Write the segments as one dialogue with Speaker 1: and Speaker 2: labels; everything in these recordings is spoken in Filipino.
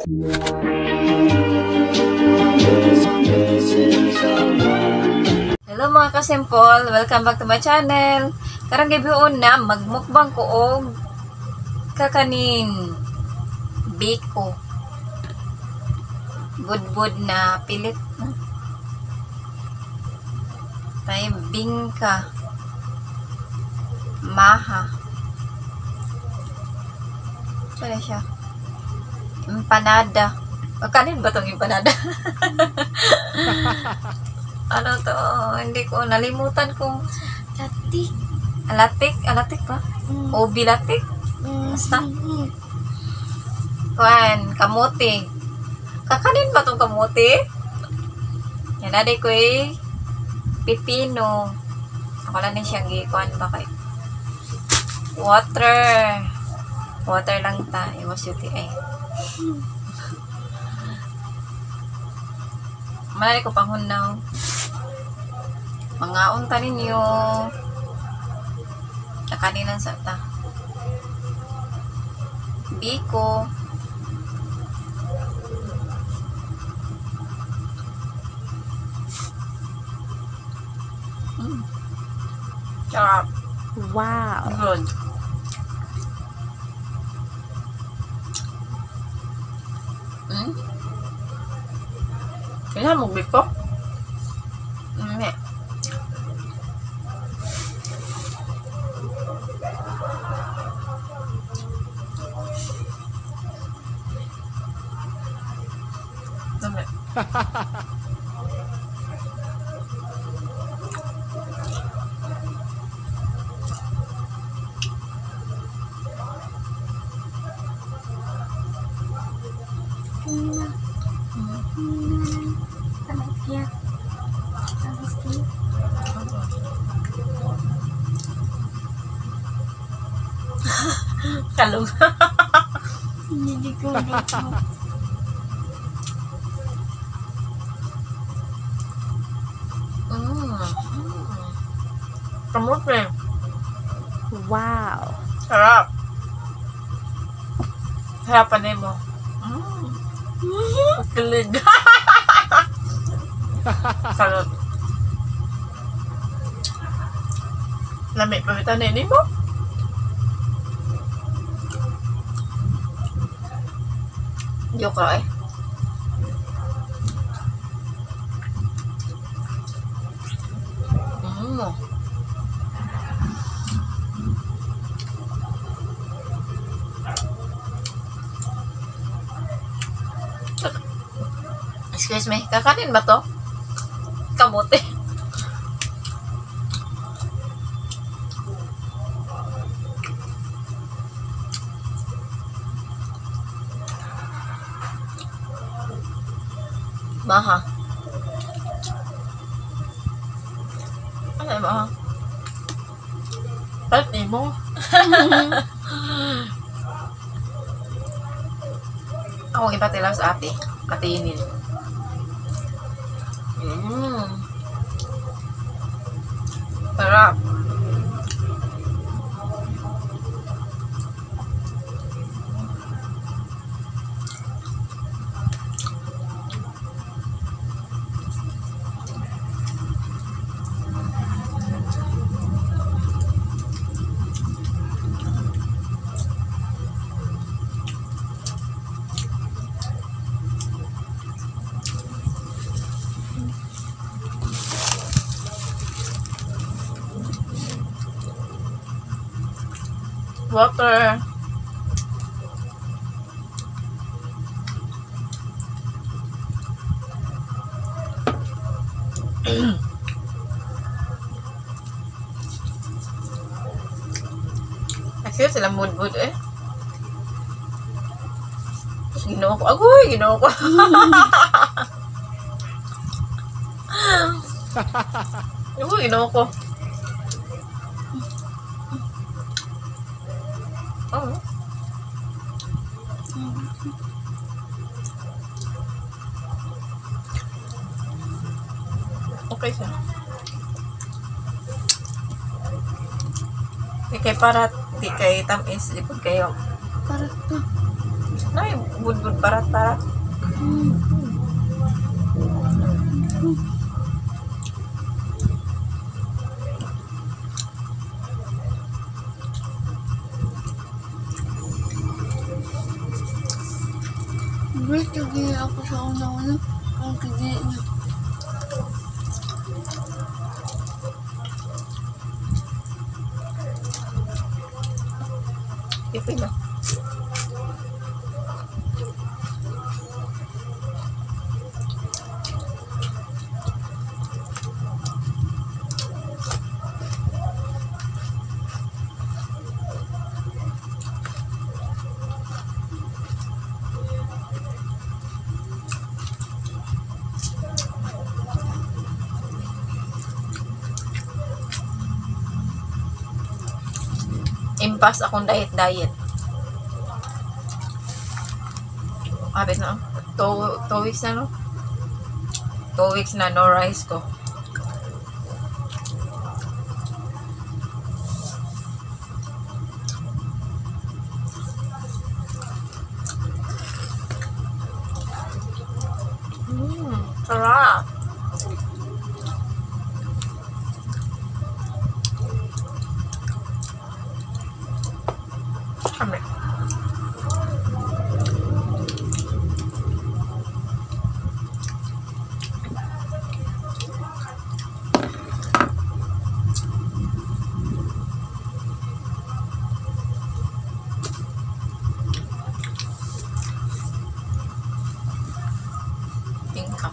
Speaker 1: Hello mga kasimple, welcome back to my channel. Karang gabion na magmukbang ko og kakanin biko. Budbud na pilit na. Tay bingka. Maha. Ano siya? Empanada. Kanin ba itong empanada? Ano to? Hindi ko nalimutan kung
Speaker 2: Latik.
Speaker 1: alatik. Alatik ba? O bilatik? Basta. Kuan, kamote. Kakanin ba itong kamote? Yan na ko pipino. Ako lang din siyang kuan ba kay water. Water lang ta. Iwas yung ay. Malali ko panghunaw. Mga unta ninyo. Kakaninan sa ta. Biko. Sarap.
Speaker 2: Wow.
Speaker 1: Good. Kailan mo biko? Hindi. Dami. Kalong.
Speaker 2: Hindi ko dito.
Speaker 1: Kamote.
Speaker 2: Wow.
Speaker 1: Sarap. Harapan mo. Kilig. Salot. Lamig pabitan ni mo. Joke ra eh. Excuse me, kakanin ba to? Kamote. Maha. Ano yung maha? Pati mo. Ako ipatilaw sa ate. Katinin. Sarap. Water. Actually, sila mood eh. Tapos ginawa ko. Agoy, ginawa ko. Agoy, ginawa ko. Oh. Okay siya. Di kay parat, di kay tamis, di po kayo.
Speaker 2: Parat pa.
Speaker 1: Nay, budbud parat-parat.
Speaker 2: Break lagi ako sa una-una. Ang kaya niya.
Speaker 1: Ipin na. Impas akong diet. Abit na. 2 weeks na, no? 2 weeks na, no rice ko. Sarap. Kami. Tingkap.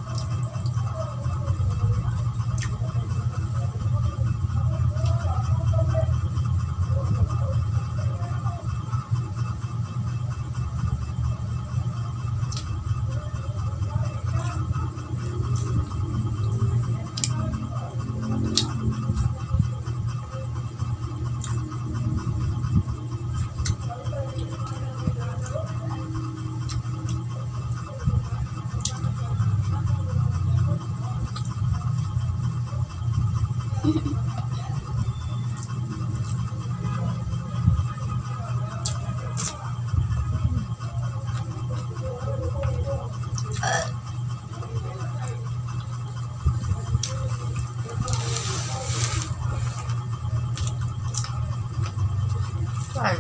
Speaker 1: Ay.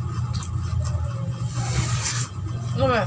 Speaker 1: Ano?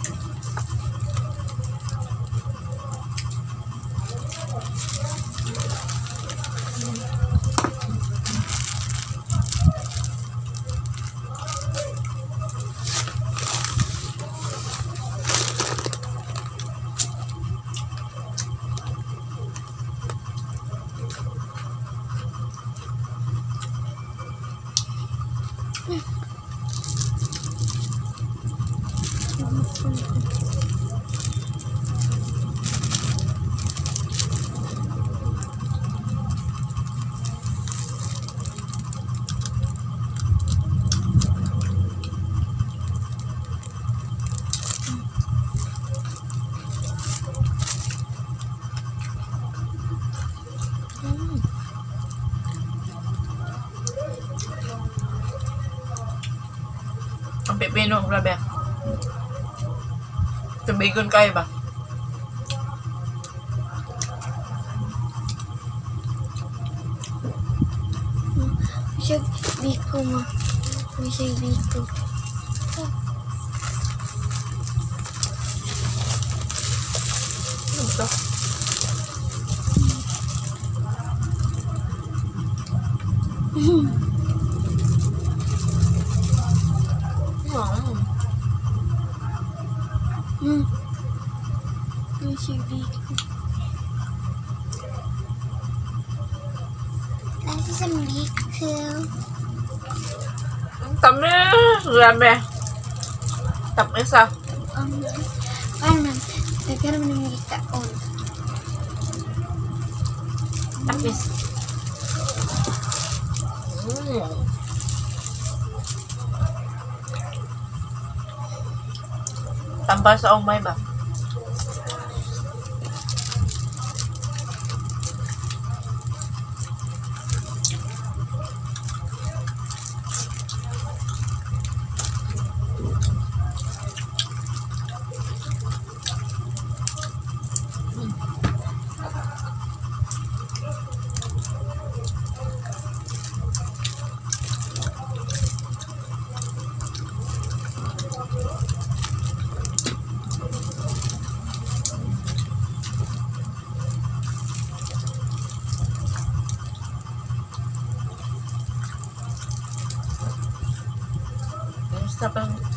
Speaker 1: Ang pipino, grabe. Tubigon kayo ba?
Speaker 2: Siya biko mo. Siya biko.
Speaker 1: Ano to?
Speaker 2: Siya biko. Nasa sa biko.
Speaker 1: Tamis! Grabe. Tamis ah.
Speaker 2: Parang nagkaroon ng mga taon.
Speaker 1: Tamis. Tambal sa umay ba? Sarap ng